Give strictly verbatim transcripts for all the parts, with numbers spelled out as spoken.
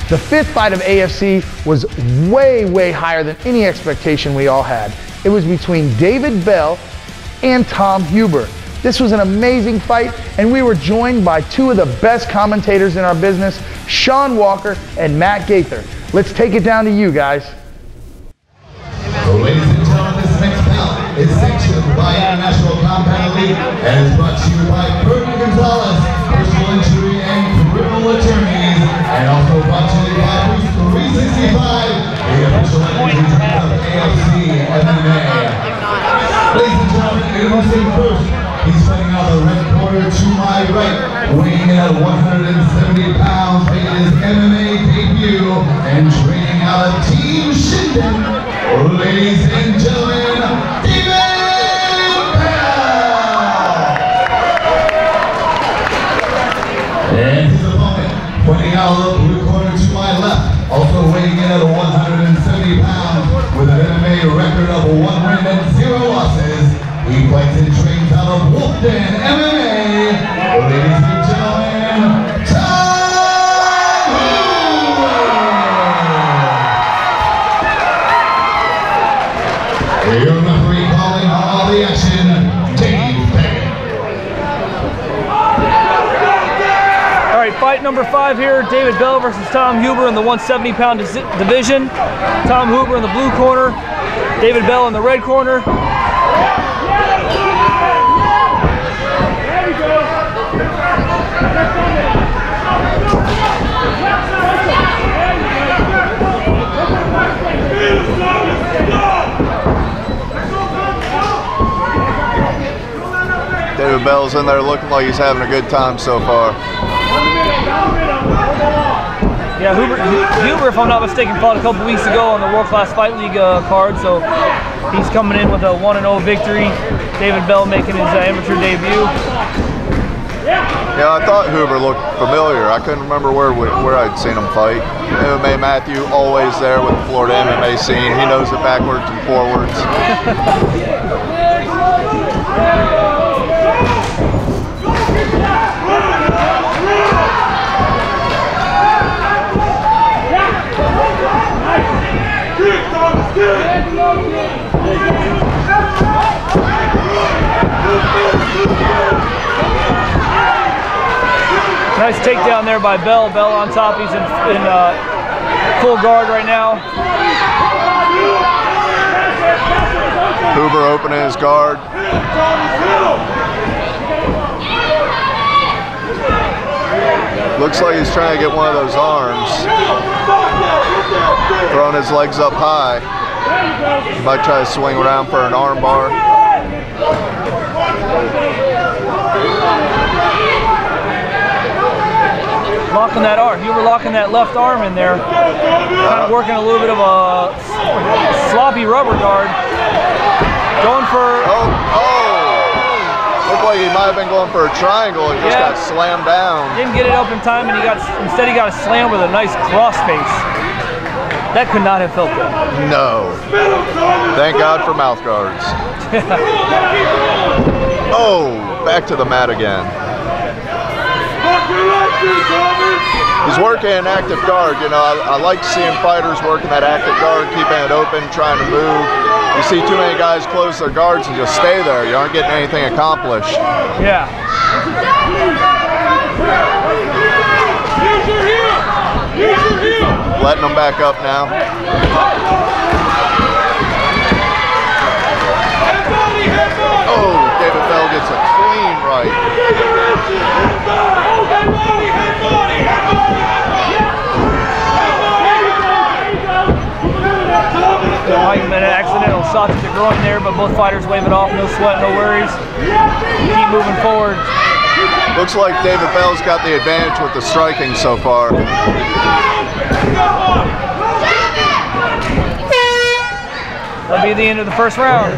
The fifth fight of A F C was way, way higher than any expectation we all had. It was between David Bell and Tom Huber. This was an amazing fight, and we were joined by two of the best commentators in our business, Sean Walker and Matt Gaither. Let's take it down to you guys. So ladies and gentlemen, this next bout is sanctioned by International Compound League and is brought to you by Burton Gonzalez, personal injury and criminal attorneys, and also brought to you by Cruz three sixty-five, the official entity of A F C M M A. Ladies and gentlemen, introducing first, he's fighting out the red corner to my right, weighing in at one hundred seventy pounds, making his M M A debut and training out of Team Shinden. Ladies and gentlemen, David Bell! And his opponent, pointing out the blue corner to my left, also weighing in at one hundred seventy pounds, with an M M A record of one win and zero losses. He fights and trains out of Wolfden M M A. Ladies and gentlemen, your referee calling all the action, Dave Bell. All right, fight number five here, David Bell versus Tom Huber in the one seventy pound division. Tom Huber in the blue corner, David Bell in the red corner. David Bell's in there looking like he's having a good time so far. Yeah, Huber, Huber, if I'm not mistaken, fought a couple weeks ago on the World Class Fight League uh, card, so he's coming in with a one and oh victory. David Bell making his uh, amateur debut. Yeah, I thought Huber looked familiar. I couldn't remember where where I'd seen him fight. M M A Matthew, always there with the Florida M M A scene. He knows it backwards and forwards. Nice takedown there by Bell. Bell on top. He's in, in uh, full guard right now. Huber opening his guard. Looks like he's trying to get one of those arms. Throwing his legs up high. He might try to swing around for an arm bar. Locking that arm. Huber locking that left arm in there. Kind of working a little bit of a sloppy rubber guard. Going for... Oh, oh! Looked like he might have been going for a triangle and just yeah. got slammed down. Didn't get it up in time, and he got instead he got a slam with a nice cross face. That could not have felt good. No. Thank God for mouth guards. Oh, back to the mat again. He's working an active guard. You know, I, I like seeing fighters working that active guard, keeping it open, trying to move. You see too many guys close their guards and just stay there. You aren't getting anything accomplished. Yeah. Letting them back up now. Oh, David Bell gets a clean right. Might have been an accidental shot to the groin there, but both fighters wave it off. No sweat, no worries. Keep moving forward. Looks like David Bell's got the advantage with the striking so far. That'll be the end of the first round.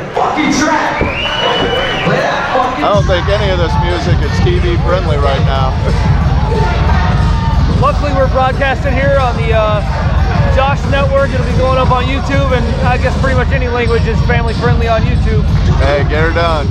I don't think any of this music is T V friendly right now. Luckily, we're broadcasting here on the uh, Josh Network. It'll be going up on YouTube, and I guess pretty much any language is family friendly on YouTube. Hey, get her done.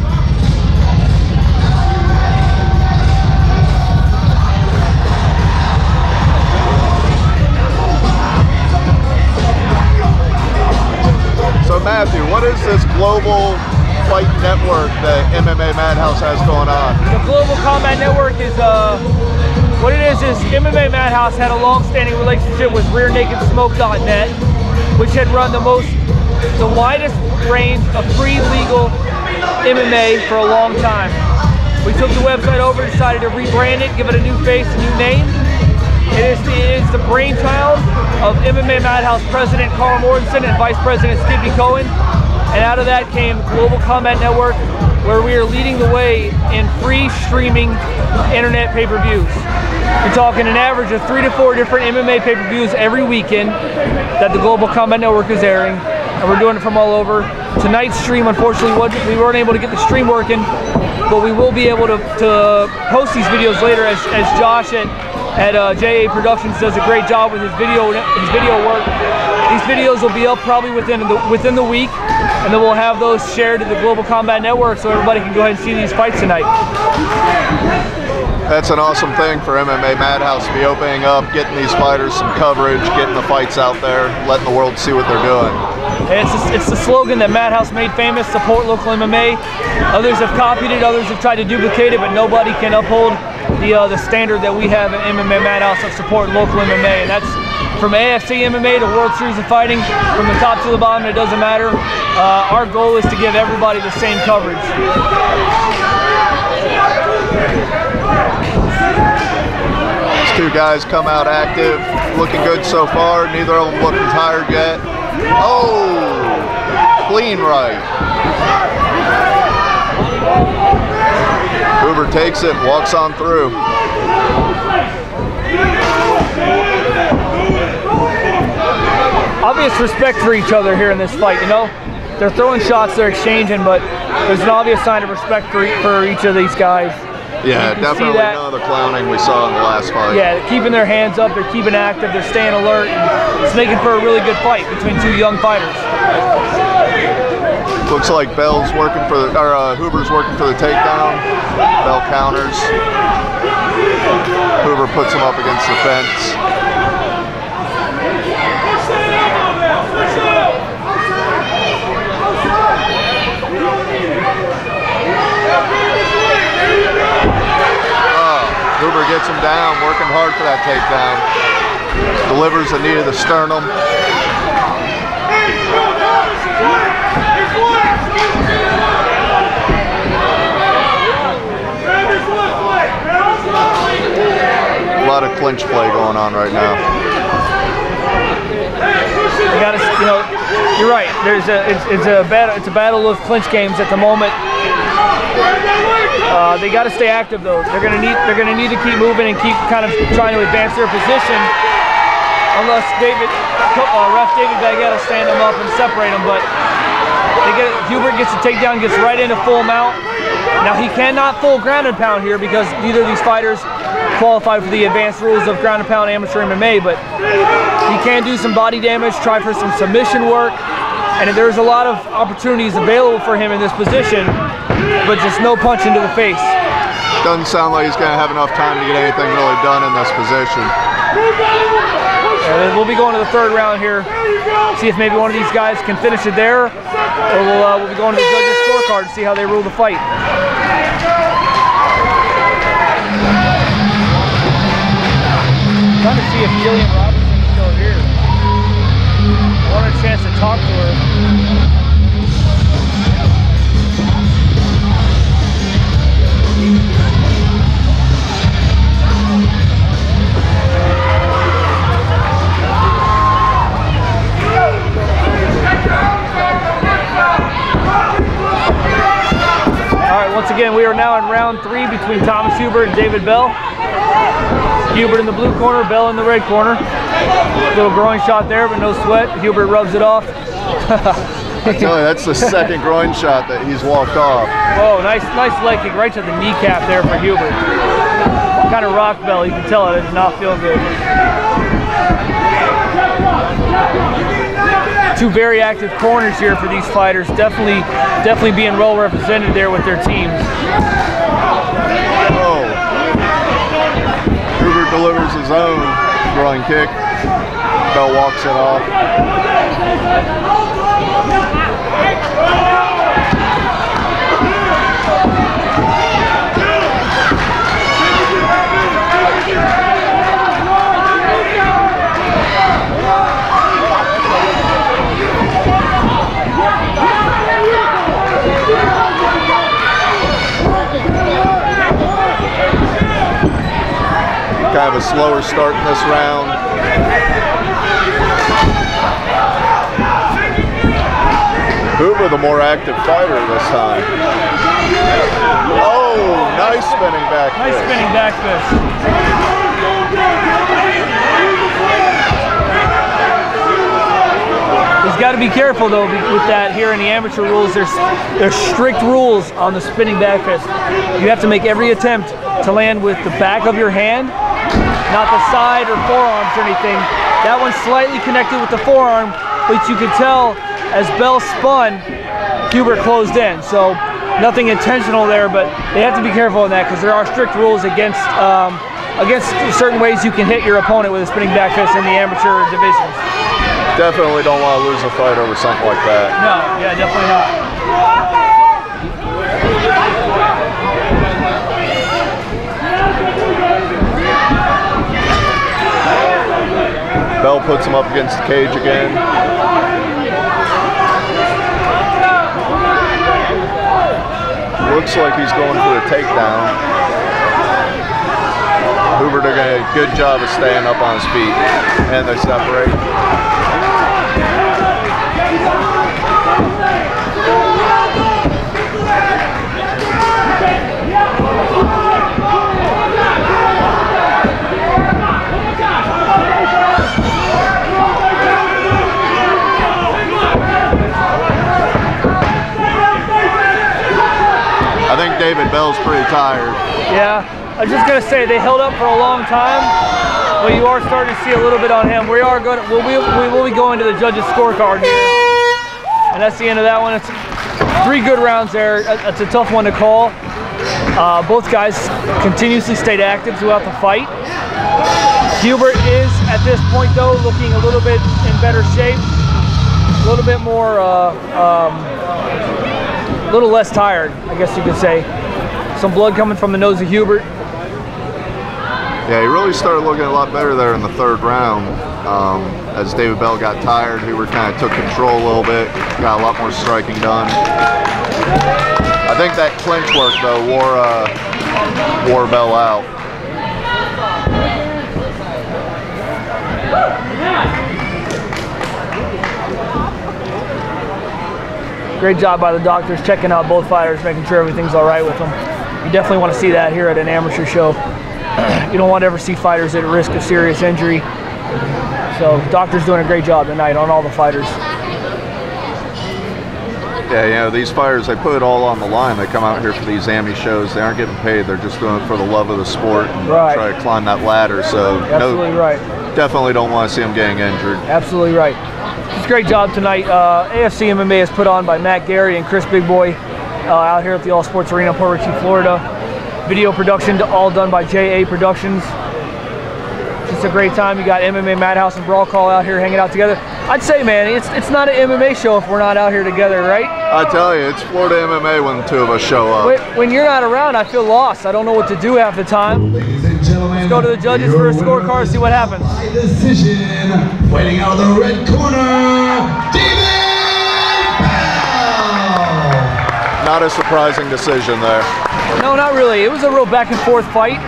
Matthew, what is this global fight network that M M A Madhouse has going on? The Global Combat Network is, uh, what it is is M M A Madhouse had a long-standing relationship with rear naked smoke dot net, which had run the most, the widest range of free legal M M A for a long time. We took the website over, decided to rebrand it, give it a new face, a new name. It is the, it is the brainchild of M M A Madhouse President Carl Mortensen and Vice President Skippy Cohen. And out of that came Global Combat Network, where we are leading the way in free streaming internet pay-per-views. You're talking an average of three to four different M M A pay-per-views every weekend that the Global Combat Network is airing, and we're doing it from all over. Tonight's stream, unfortunately, we weren't able to get the stream working, but we will be able to, to post these videos later as, as Josh at, at uh, J A Productions does a great job with his video his video work. These videos will be up probably within the, within the week, and then we'll have those shared to the Global Combat Network so everybody can go ahead and see these fights tonight. That's an awesome thing for M M A Madhouse to be opening up, getting these fighters some coverage, getting the fights out there, letting the world see what they're doing. It's, a, it's the slogan that Madhouse made famous, support local M M A. Others have copied it, others have tried to duplicate it, but nobody can uphold the, uh, the standard that we have at M M A Madhouse of support local M M A. And that's from A F C M M A to World Series of Fighting, from the top to the bottom, it doesn't matter. Uh, our goal is to give everybody the same coverage. These two guys come out active, looking good so far. Neither of them looking tired yet. Oh, clean right. Cubero takes it, walks on through. Obvious respect for each other here in this fight, you know? They're throwing shots, they're exchanging, but there's an obvious sign of respect for, for each of these guys. Yeah, definitely none of the clowning we saw in the last fight. Yeah, they're keeping their hands up, they're keeping active, they're staying alert, and it's making for a really good fight between two young fighters. Looks like Bell's working for the, or uh, Huber's working for the takedown. Bell counters. Cubero puts him up against the fence. Cubero gets him down, working hard for that takedown. Delivers the knee to the sternum. A lot of clinch play going on right now. You gotta, you know, you're right. There's a, it's, it's a battle, it's a battle of clinch games at the moment. Uh, they got to stay active though. They're gonna need, they're gonna need to keep moving and keep kind of trying to advance their position, unless David, uh, ref David Baguette will stand them up and separate them. But they get, Hubert gets the takedown, gets right into full mount. Now he cannot full ground and pound here because neither of these fighters qualify for the advanced rules of ground and pound amateur M M A. But he can do some body damage, try for some submission work, and there's a lot of opportunities available for him in this position, but just no punch into the face. Doesn't sound like he's going to have enough time to get anything really done in this position. And we'll be going to the third round here, see if maybe one of these guys can finish it there, or we'll, uh, we'll be going to the judges' scorecard to see how they rule the fight. I'm trying to see if Jillian Robinson's still here. I wanted a chance to talk to her. Once again, we are now in round three between Thomas Hubert and David Bell. Hubert in the blue corner, Bell in the red corner. Little groin shot there, but no sweat. Hubert rubs it off. I tell you, that's the second groin shot that he's walked off. Whoa, nice, nice leg kick right to the kneecap there for Hubert. Kind of rocked Bell. You can tell it did not feel good. Two very active corners here for these fighters. Definitely, definitely being well represented there with their teams. Oh. Cubero delivers his own groin kick. Bell walks it off. Kind of a slower start in this round. Hoover, the more active fighter this time. Oh, nice spinning back Nice fist. spinning back fist. He's got to be careful though with that. Here in the amateur rules, there's there's strict rules on the spinning back fist. You have to make every attempt to land with the back of your hand, not the side or forearms or anything. That one's slightly connected with the forearm, but you can tell as Bell spun, Cubero closed in. So nothing intentional there, but they have to be careful in that because there are strict rules against um, against certain ways you can hit your opponent with a spinning back fist in the amateur divisions. Definitely don't want to lose a fight over something like that. No, yeah, definitely not. Bell puts him up against the cage again. Looks like he's going for a takedown. Hoover doing a good job of staying up on his feet, and they separate. I think David Bell's pretty tired. Yeah, I was just gonna say they held up for a long time, but you are starting to see a little bit on him. We are going. We'll be, we will be going to the judges' scorecard here, and that's the end of that one. It's three good rounds there. It's a tough one to call. Uh, both guys continuously stayed active throughout the fight. Cubero is at this point though looking a little bit in better shape, a little bit more. Uh, um, A little less tired, I guess you could say. Some blood coming from the nose of Hubert. Yeah, he really started looking a lot better there in the third round. Um, as David Bell got tired, Hubert kind of took control a little bit, got a lot more striking done. I think that clinch work though wore, uh, wore Bell out. Great job by the doctors checking out both fighters, making sure everything's all right with them. You definitely want to see that here at an amateur show. You don't want to ever see fighters at risk of serious injury. So doctors doing a great job tonight on all the fighters. Yeah, you know, these fighters, they put it all on the line. They come out here for these A M I shows. They aren't getting paid. They're just doing it for the love of the sport and right. try to climb that ladder. So absolutely no, right. Definitely don't want to see them getting injured. Absolutely right. It's a great job tonight. Uh, A F C M M A is put on by Matt Gary and Chris Big Boy uh, out here at the All Sports Arena, Port Richey, Florida. Video production all done by J A Productions. Just a great time. You got M M A Madhouse and Brawl Call out here hanging out together. I'd say, man, it's it's not an M M A show if we're not out here together, right? I tell you, it's Florida M M A when the two of us show up. When, when you're not around, I feel lost. I don't know what to do half the time. Ladies and gentlemen, let's go to the judges for a scorecard, see what happens. By decision, fighting out of the red corner, David Bell. Not a surprising decision there. No, not really. It was a real back and forth fight.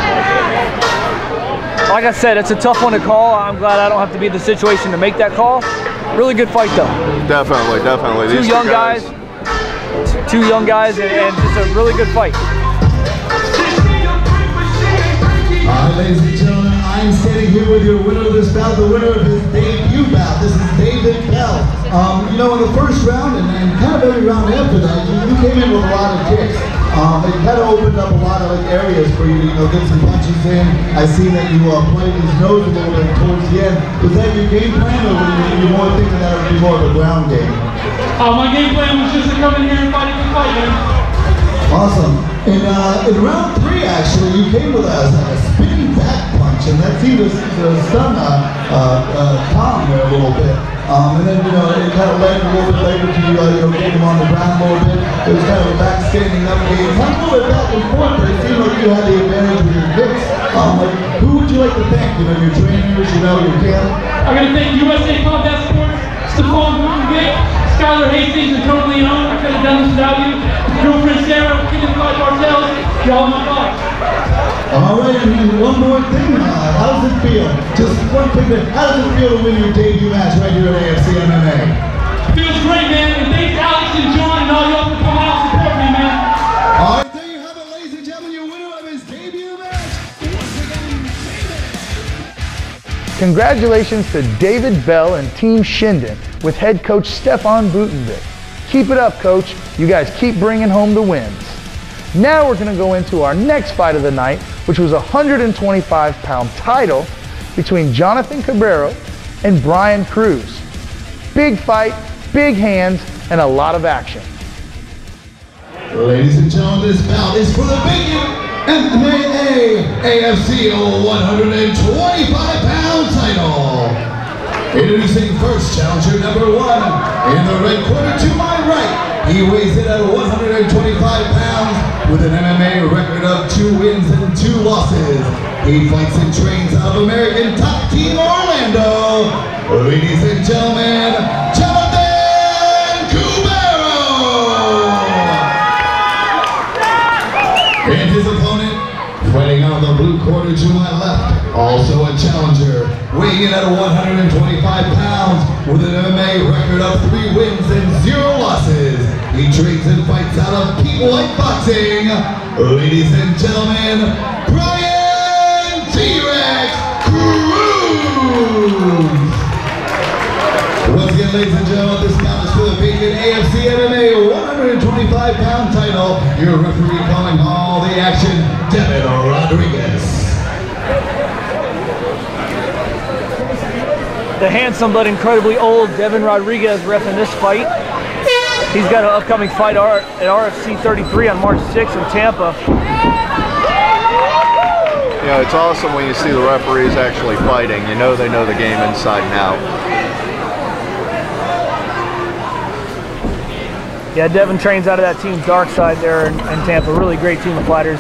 Like I said, it's a tough one to call. I'm glad I don't have to be in the situation to make that call. Really good fight, though. Definitely, definitely. Two These young two guys, guys, two young guys, and, and just a really good fight. All right, ladies and gentlemen, I'm standing here with your winner of this bout, the winner of his debut bout. This is David Bell. Um, you know, in the first round and, and kind of every round after that, you, you came in with a lot of kicks. Um, it kind of opened up a lot of like, areas for you to you know, get some punches in. I see that you uh, played his nose a little bit towards the end. Was that your game plan, or were you, you more thinking that it would be more of a ground game? Uh, my game plan was just to come in here and fight a good fight, man. Awesome. And uh, in round three, actually, you came with a, a spinning back punch. punch, and that seemed to, to stun uh, uh, uh, Tom there a little bit. Um, and then, you know, it kind of led a little bit later to you, uh, you know, getting him on the ground a little bit. It was kind of a back standing up game. Kind of a little bit back and forth, but it seemed like you had the advantage with your hips. Um, like, who would you like to thank? You know, your trainers, you know, your camp? I'm going to thank U S A Combat Sports, Stephon Vic, Skylar Hastings, and Tony Leon. I could have done this without you. Girlfriend Sarah, Kid and Five Martels, y'all my thoughts. All right, and one more thing. Uh, how does it feel? Just one quick thing. How does it feel to win your debut match right here at A F C M M A? Feels great, man. And thanks Alex and John and all y'all for coming out and supporting me, man. All right, there you have it, ladies and gentlemen, your winner of his debut match. Once again, David. Congratulations to David Bell and Team Shinden with head coach Stefan Butenvik. Keep it up, coach. You guys keep bringing home the wins. Now we're going to go into our next fight of the night, which was a one hundred twenty-five pound title between Jonathan Cubero and Brian Cruz. Big fight, big hands, and a lot of action. Ladies and gentlemen, this bout is for the vacant M M A A F C one hundred twenty-five pound title. Introducing first challenger number one in the red corner to my right. He weighs in at one hundred twenty-five pounds with an M M A record of two wins and two losses. He fights and trains out of American Top Team Orlando. Ladies and gentlemen, Jonathan Cubero! And his opponent, fighting out of the blue corner to my left, also a challenger, weighing in at one hundred twenty-five pounds with an M M A record of three wins and zero losses. He trains and fights out of People Like Boxing. Ladies and gentlemen, Brian T-Rex Cruz! Once again, ladies and gentlemen, this bout is for the vacant A F C M M A one hundred twenty-five pound title. Your referee calling all the action, Devin Rodriguez. The handsome but incredibly old Devin Rodriguez reffing this fight. He's got an upcoming fight at R F C thirty-three on March sixth in Tampa. You know, it's awesome when you see the referees actually fighting. You know they know the game inside and out. Yeah, Devin trains out of that team Dark Side there in, in Tampa. Really great team of fighters.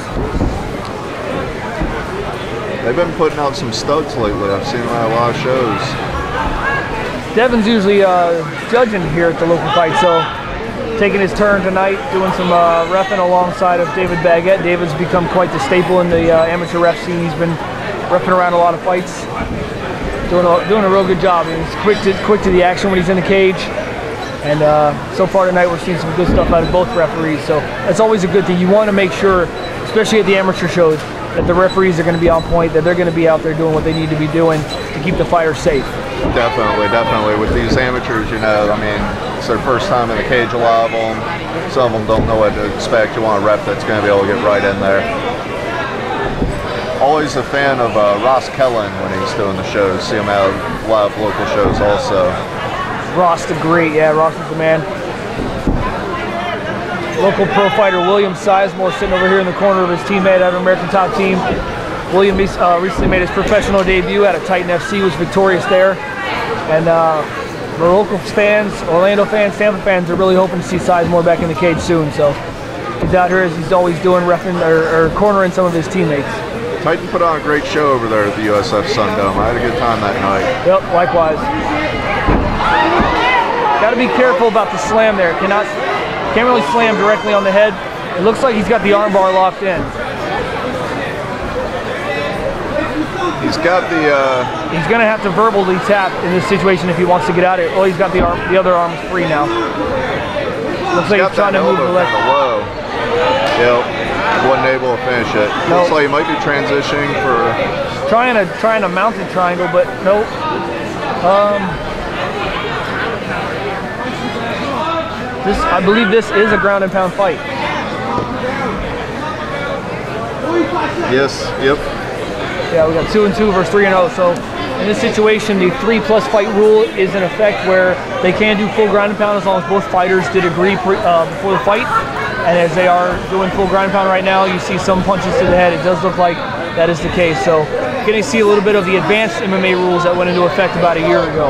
They've been putting out some studs lately. I've seen them at a lot of shows. Devin's usually uh, judging here at the local fight, so taking his turn tonight, doing some uh, reffing alongside of David Baguette. David's become quite the staple in the uh, amateur ref scene. He's been reffing around a lot of fights, doing a, doing a real good job. He's quick to, quick to the action when he's in the cage. And uh, so far tonight, we're seeing some good stuff out of both referees. So that's always a good thing. You want to make sure, especially at the amateur shows, that the referees are going to be on point, that they're going to be out there doing what they need to be doing to keep the fighter safe. Definitely, definitely. With these amateurs, you know, I mean, it's their first time in the cage, a lot of them. Some of them don't know what to expect. You want a ref that's going to be able to get right in there. Always a fan of uh, Ross Kellen when he's doing the shows. See him out a lot of local shows also. Ross the great, yeah, Ross is the man. Local pro fighter William Sizemore sitting over here in the corner of his teammate out of American Top Team. William uh, recently made his professional debut at a Titan F C, was victorious there. And uh, the local fans, Orlando fans, Tampa fans are really hoping to see Sizemore back in the cage soon. So he's out here as he's always doing, reffing or, or cornering some of his teammates. Titan put on a great show over there at the U S F Sundome. I had a good time that night. Yep, likewise. Got to be careful about the slam there. Cannot, can't really slam directly on the head. It looks like he's got the arm bar locked in. He's got the. Uh, he's going to have to verbally tap in this situation if he wants to get out of it. Oh, he's got the arm. The other arm is free now. Looks he's like he's trying to move the left. Low. Yep. Wasn't able to finish it. Nope. Looks like he might be transitioning for. Trying to trying to mount a triangle, but nope. Um. This, I believe this is a ground and pound fight. Yes, yep. Yeah, we got two and two versus three and oh. So in this situation, the three plus fight rule is in effect where they can do full ground and pound as long as both fighters did agree pre, uh, before the fight. And as they are doing full ground and pound right now, you see some punches to the head. It does look like that is the case. So getting to see a little bit of the advanced M M A rules that went into effect about a year ago.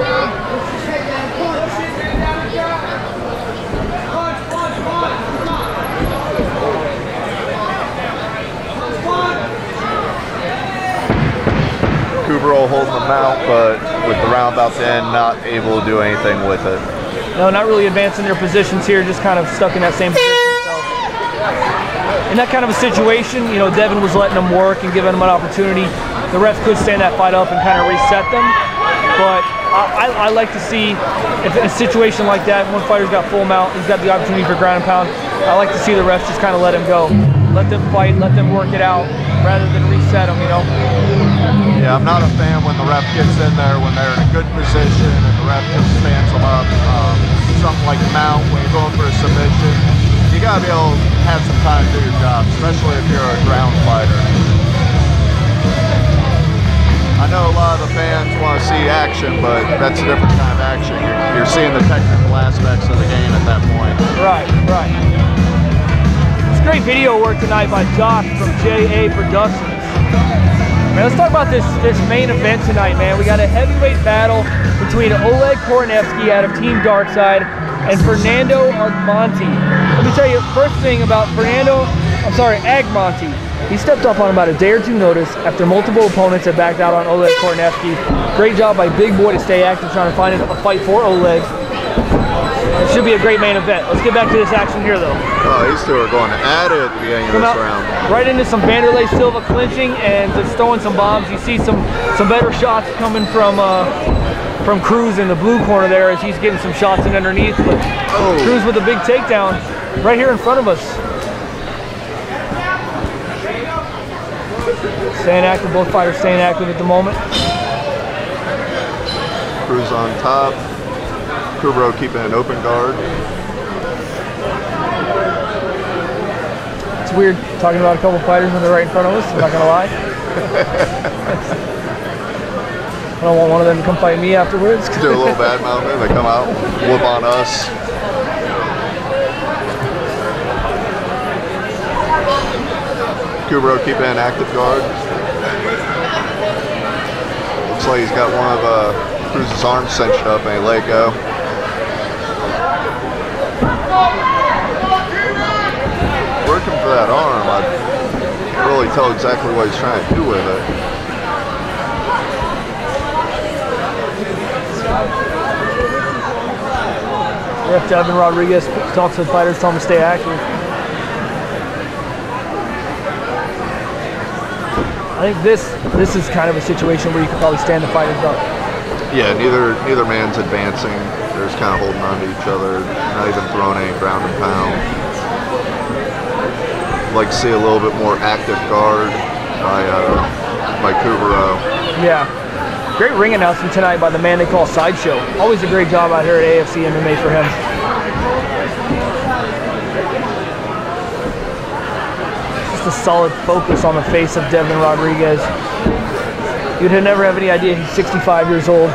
Cubero holding the mount, but with the roundabout to end, not able to do anything with it. No, not really advancing their positions here, just kind of stuck in that same position. So in that kind of a situation, you know, Devin was letting them work and giving them an opportunity. The ref could stand that fight up and kind of reset them, but I, I, I like to see, if in a situation like that, one fighter's got full mount, he's got the opportunity for ground and pound, I like to see the refs just kind of let him go. Let them fight, let them work it out, rather than reset them, you know? Yeah, I'm not a fan when the ref gets in there when they're in a good position and the ref just stands them up. Um, something like mount, when you're going for a submission, you gotta be able to have some time to do your job, especially if you're a ground fighter. I know a lot of the fans want to see action, but that's a different kind of action. You're, you're seeing the technical aspects of the game at that point. Right, right. It's great video work tonight by Josh from J A Productions. Man, let's talk about this, this main event tonight, man. We got a heavyweight battle between Oleg Koronevsky out of Team Darkside and Fernando Agmonte. Let me tell you, first thing about Fernando, I'm sorry, Agmonte. He stepped up on about a day or two notice after multiple opponents had backed out on Oleg Koronevsky. Great job by Big Boy to stay active, trying to find a fight for Oleg. It should be a great main event. Let's get back to this action here, though. Oh, these two are going at it at the beginning of this round. Right into some Vanderlei Silva clinching and just throwing some bombs. You see some some better shots coming from uh, from Cruz in the blue corner there as he's getting some shots in underneath. But oh. Cruz with a big takedown right here in front of us. Staying active, both fighters staying active at the moment. Cruz on top. Cubero keeping an open guard. It's weird talking about a couple fighters when they're right in front of us, I'm not gonna lie. I don't want one of them to come fight me afterwards. Do a little bad mouth, they come out, whoop on us. Cubero keeping an active guard. Looks like he's got one of uh, Cruz's arms cinched up and he let it go. Working for that arm, I can't really tell exactly what he's trying to do with it. Ref Devin Rodriguez talks to the fighters, tell them to stay active. I think this this is kind of a situation where you could probably stand the fighters up. Yeah, neither neither man's advancing. They're just kind of holding on to each other, not even throwing any ground and pound. I'd like to see a little bit more active guard by uh, by Cubero. Yeah, great ring announcement tonight by the man they call Sideshow. Always a great job out here at A F C M M A for him. A solid focus on the face of Devin Rodriguez. You'd never have any idea he's sixty-five years old.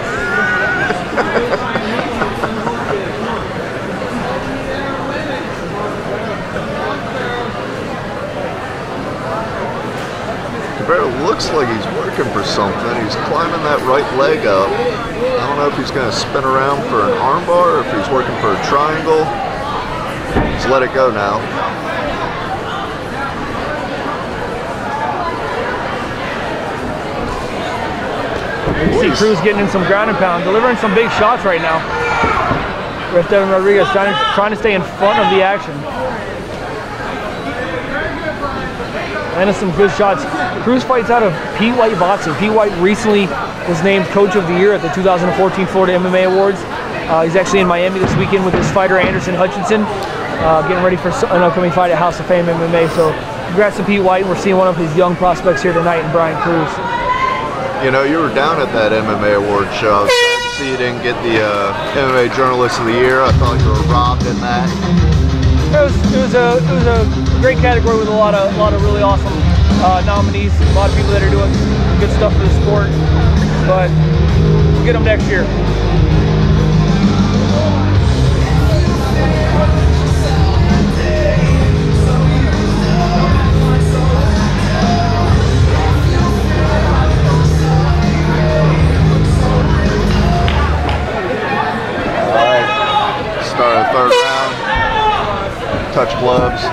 Cubero looks like he's working for something. He's climbing that right leg up. I don't know if he's going to spin around for an armbar or if he's working for a triangle. Just let it go now. You see Cruz getting in some ground and pound, delivering some big shots right now. Ref Devin Rodriguez trying to, trying to stay in front of the action. And some good shots. Cruz fights out of Pete White boxing. Pete White recently was named Coach of the Year at the two thousand fourteen Florida M M A Awards. Uh, he's actually in Miami this weekend with his fighter Anderson Hutchinson, uh, getting ready for an upcoming fight at House of Fame M M A. So congrats to Pete White. We're seeing one of his young prospects here tonight in Brian Cruz. You know, you were down at that M M A award show. I was sad to see you didn't get the uh, M M A Journalist of the Year. I thought you were robbed in that. It was, it was a it was a great category with a lot of a lot of really awesome uh, nominees. A lot of people that are doing good stuff for the sport. But we'll get them next year.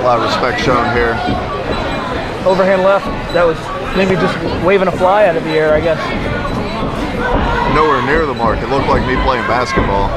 lot of respect shown here. Overhand left, that was maybe just waving a fly out of the air, I guess. Nowhere near the mark. It looked like me playing basketball.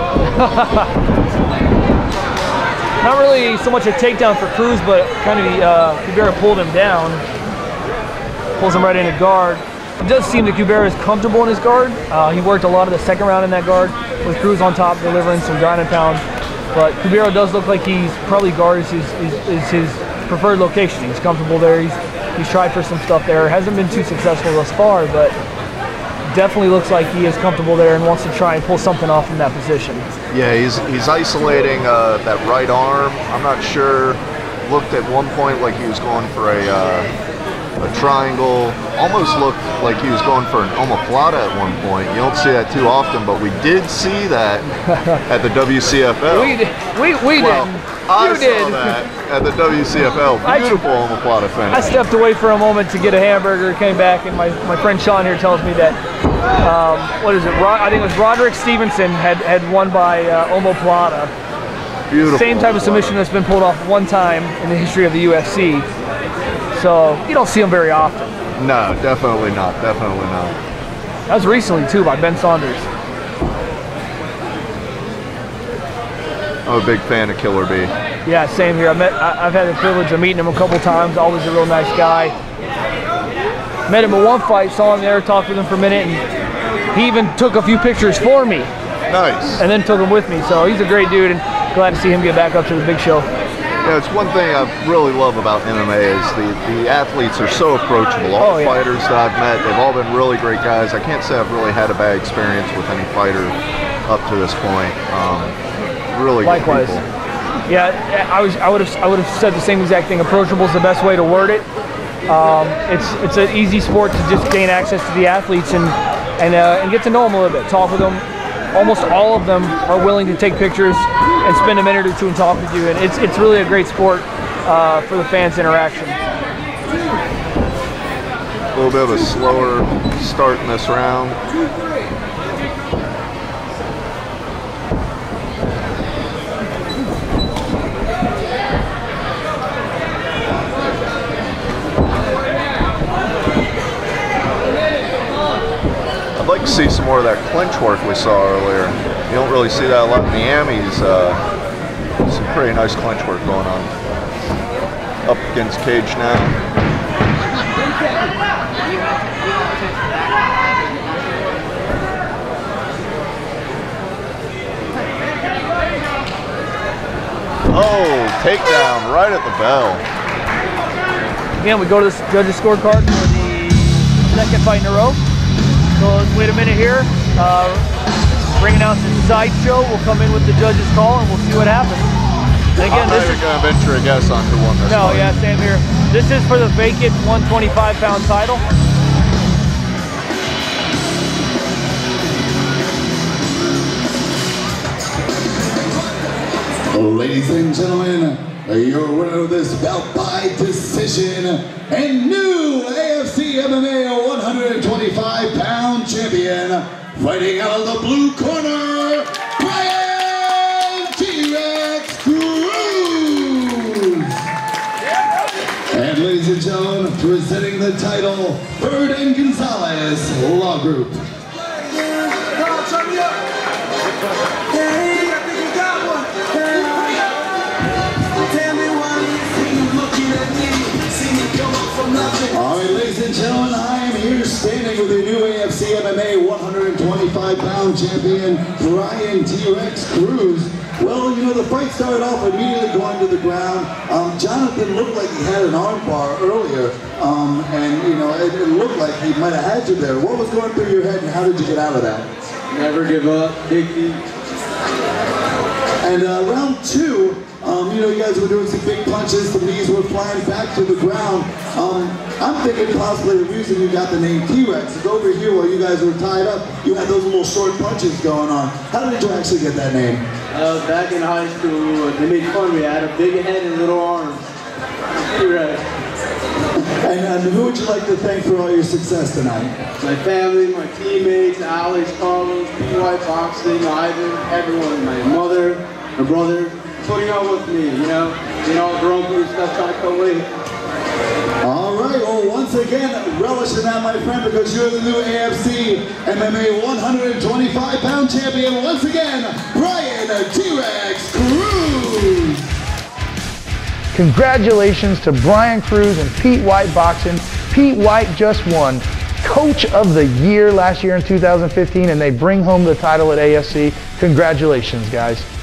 Not really so much a takedown for Cruz, but kind of uh, Cubero pulled him down. Pulls him right into guard. It does seem that Cubero is comfortable in his guard. Uh, he worked a lot of the second round in that guard with Cruz on top, delivering some ground and pound. But Cubero does look like he's probably guard is his, is, is his preferred location. He's comfortable there. He's he's tried for some stuff there. Hasn't been too successful thus far, but definitely looks like he is comfortable there and wants to try and pull something off from that position. Yeah, he's he's isolating uh, that right arm. I'm not sure. Looked at one point like he was going for a uh, a triangle. Almost looked like he was going for an omoplata at one point. You don't see that too often, but we did see that at the W C F L. We we we well, didn't. I you saw did. that at the W C F L. Beautiful I, omoplata finish. I stepped away for a moment to get a hamburger, came back, and my, my friend Sean here tells me that, um, what is it, Rod, I think it was Roderick Stevenson had, had won by uh, omoplata. Beautiful. Same type of submission that's been pulled off one time in the history of the U F C. So you don't see them very often. No, definitely not. Definitely not. That was recently too by Ben Saunders. I'm a big fan of Killer B. Yeah, same here. I met, I, I've had the privilege of meeting him a couple times. Always a real nice guy. Met him at one fight, saw him there, talked with him for a minute, and he even took a few pictures for me. Nice. And then took him with me. So he's a great dude, and glad to see him get back up to the big show. Yeah, it's one thing I really love about M M A is the, the athletes are so approachable. All Oh, the yeah. fighters that I've met, they've all been really great guys. I can't say I've really had a bad experience with any fighter up to this point. Um, really good Likewise. people. Yeah, I was. I would have. I would have said the same exact thing. Approachable is the best way to word it. Um, it's it's an easy sport to just gain access to the athletes and and uh, and get to know them a little bit. Talk with them. Almost all of them are willing to take pictures and spend a minute or two and talk with you. And it's it's really a great sport uh, for the fans' interaction. A little bit of a slower start in this round. I'd like to see some more of that clinch work we saw earlier. You don't really see that a lot in Miami's. Uh, some pretty nice clinch work going on. Up against cage now. Oh, takedown right at the bell. Again, we go to the judges' scorecard for the second fight in a row. So let's wait a minute here. Uh, ring announcer Sideshow will come in with the judges' call, and we'll see what happens. And again, I'm this not is even going to venture a guess on who won this no, fight. yeah, same here. This is for the vacant one twenty-five pound title. Ladies and gentlemen, your winner of this bout by decision and new A F C M M A one twenty-five pound champion, fighting out of the blue corner, Brian T-Rex Cruz. And ladies and gentlemen, presenting the title, Bird and Gonzalez Law Group. All right, ladies and gentlemen, I am here standing with the new A F C M M A one twenty-five pound champion, Brian T-Rex Cruz. Well, you know, the fight started off immediately going to the ground. Um, Jonathan looked like he had an arm bar earlier, um, and, you know, it, it looked like he might have had you there. What was going through your head, and how did you get out of that? Never give up, big feet. And uh, round two, um, you know, you guys were doing some big punches, the knees were flying back to the ground. Um, I'm thinking possibly the reason you got the name T-Rex is over here where you guys were tied up, you had those little short punches going on. How did you actually get that name? Uh, back in high school, they made fun of me. I had a big head and little arms. T-Rex. And, and who would you like to thank for all your success tonight? My family, my teammates, Alex, Carlos, P Y Boxing, Ivan, everyone, my mother, my brother, putting up with me, you know. You know, throwing through stuff, trying to cut weight. All right, well, once again, relish in that, my friend, because you're the new A F C M M A one twenty-five pound champion. Once again, Brian T-Rex Cruz. Congratulations to Brian Cruz and Pete White Boxing. Pete White just won Coach of the Year last year in two thousand fifteen, and they bring home the title at A F C. Congratulations, guys.